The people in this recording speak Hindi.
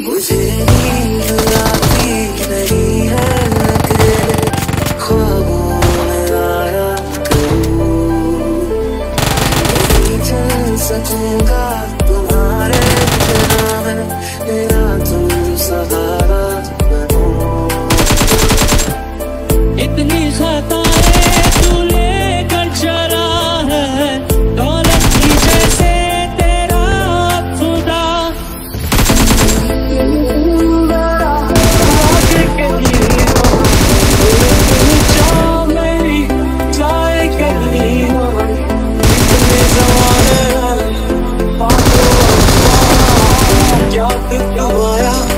मुझे नींद आती नहीं है कि ख्वाबों में आया करूं, नहीं चल सकूंगा तुम्हारे बिना मैं, मेरा तुम सहारा बनो। इतनी खताएं तू लेकर चला है, दौलत की जैसे तेरा खुदा। मेरी जाए कहीं इतने ज़माने क्या दुख आया।